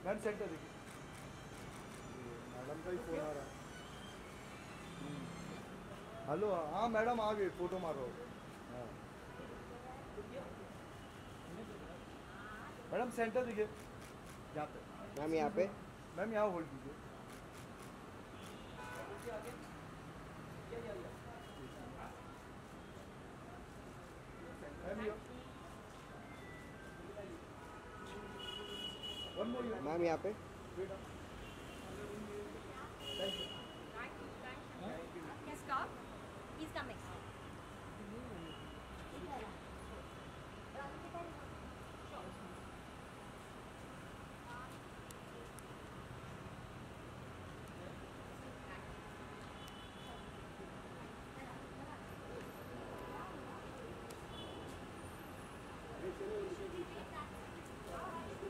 Ma'am centre देखिए, madam का ही phone आ रहा है। हेलो, हाँ मैडम आ गए, फोटो मार रहा हूँ। हाँ मैडम सेंटर देखिए, यहाँ पे। मैम यहाँ पे। मैम यहाँ होल्ड कीजिए। मैम ये वन मोर ईयर। मैम यहाँ पे। Wait up. Thank you. Thank you. He's come. He's coming.